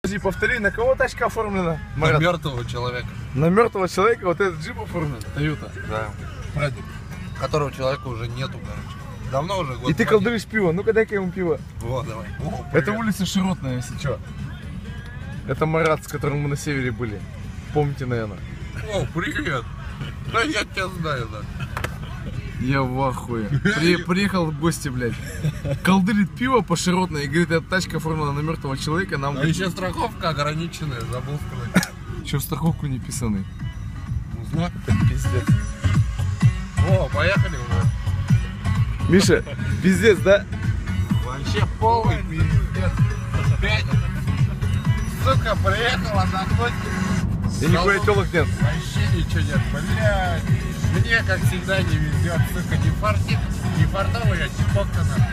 Повтори, на кого тачка оформлена? На мертвого человека. На мертвого человека вот этот джип оформлен? Тойота. Да. Прадед. Которого человека уже нету, короче. Давно уже год. И ты колдыришь пиво. Ну-ка дай-ка ему пиво. Вот, давай. О, это улица Широтная, если что. Это Марат, с которым мы на севере были. Помните, наверное. О, привет. Да я тебя знаю, да. Я в ахуе. Приехал в гости, блядь. Колдырит пиво по Широтной и говорит, эта тачка оформлена на мертвого человека. Нам... А еще страховка ограниченная, забыл сказать. Че в страховку не писаны? Узнал? Пиздец. О, поехали уже. Миша, пиздец, да? Вообще полный пиздец. Опять. Сука, приехала на гости. И нихуя телок нет. Вообще ничего нет, блядь. Мне, как всегда, не везет, сука, не фартит, не фартовый, а чипок-то.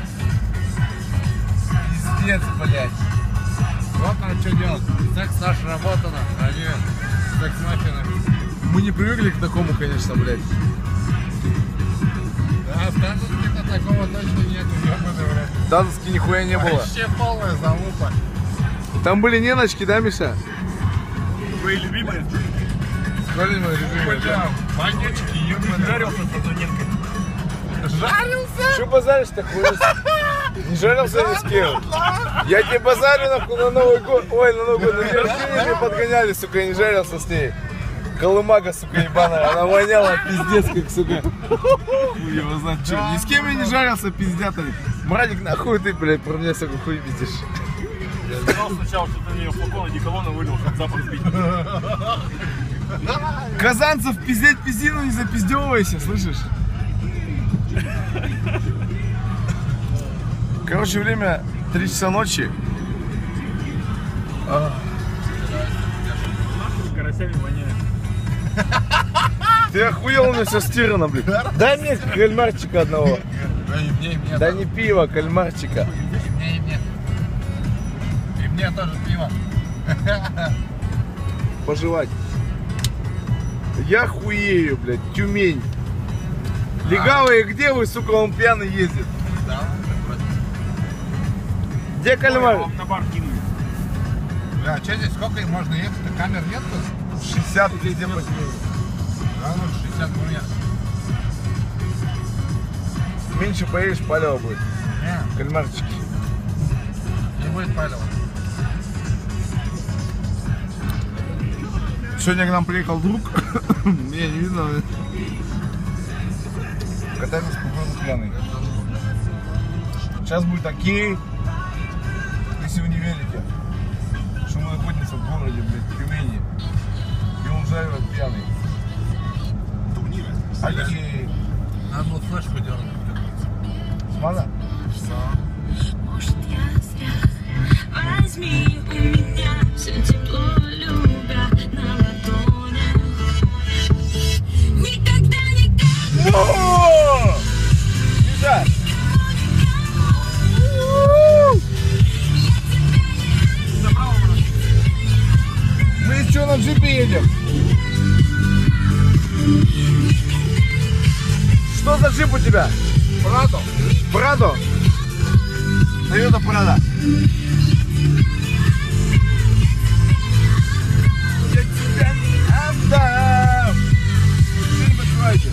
Пиздец, блядь. Вот нам что делать. Секс наш работано, а не секс-мафия. Мы не привыкли к такому, конечно, блядь. Да, в Дазовске-то такого точно нет, ёбаный, блядь. В Дазовске нихуя не было. Вообще полная залупа. Там были неночки, да, Миша? Твои любимые? Смотри, мои любимые. Бля, манечки, ёбаный. Жарился с студенткой. Жарился? Что базаришь-то, хуй? Не жарился ни с кем? Я тебе базарю нахуй на Новый год. Ой, на Новый год, на день рождения меня подгоняли, сука, я не жарился с ней. Колымага, сука, ебаная. Она воняла, пиздец, как, сука. Хуй его знает, что. Ни с кем я не жарился, пиздятами. Мрадик, нахуй ты, блядь, про меня, сука, хуй видишь. Я сказал сначала, что ты на нее флакон одеколона вылил, чтобы запах сбить. Казанцев, пиздеть пиздину, не запиздевывайся, слышишь? Короче, время 3 часа ночи. С карасями воняет. Ты охуел, у меня все стирано, блин. Дай мне кальмарчика одного. Да не пиво, кальмарчика. И мне. И мне тоже пиво. Пожевать. Я хуею, блядь, Тюмень. Легавые, где вы, сука, он пьяный ездит? Да, Где кальмар? Ой, на бар кинули. бля, что здесь, сколько им можно ехать? Камер нет тут? 60 где по Да, ну 60 нет. Меньше поедешь, палево будет. Не, Кальмарчики. не будет палево. Сегодня к нам приехал друг. Меня не видно. Катаемся по городу пьяный. Сейчас будет окей. Если вы не верите, что мы находимся в городе, блядь, в Тюмени. И он жарит пьяный. Окей. Надо было флешку дернуть. Смаза? Может, я зря. Возьми у меня все тепло, любя на ладони. Никогда, никогда. О! Миша! Мы еще на джипе едем. Что за джип у тебя? Прадо. Прадо? Тойота Прадо. Я тебя не отдам. Что не подпеваете?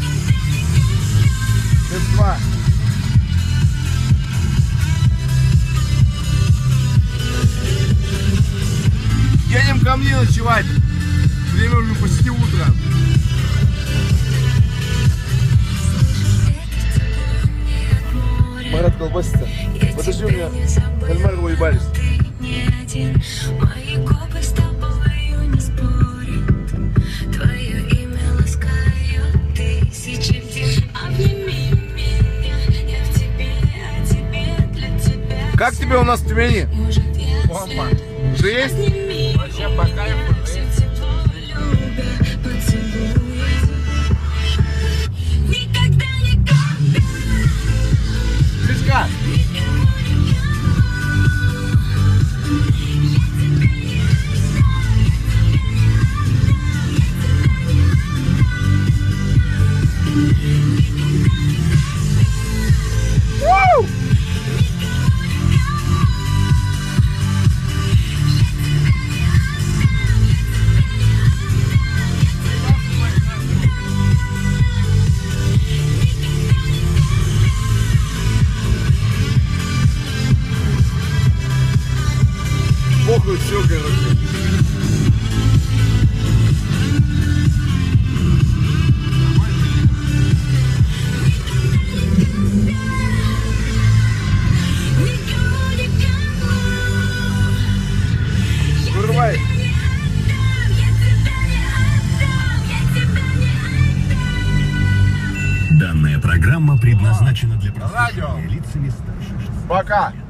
Т2. Едем ко мне ночевать. Время уже почти утро. Марат колбасится. Подожди, у меня кальмары уебались. Мои губы с тобою не спорят. Твое имя ласкают тысячи. Обними меня, я в тебе, а тебе для тебя. Как тебе у нас в Тюмени? Может, я Бомба. Что есть? обними Вообще по кайфу. все тепло, любя, поцелуй. Никогда, никогда. Крышка! похуй, все, короче. Вырывай. Данная программа предназначена для Радио. прослушивания лицами старше 16. Пока.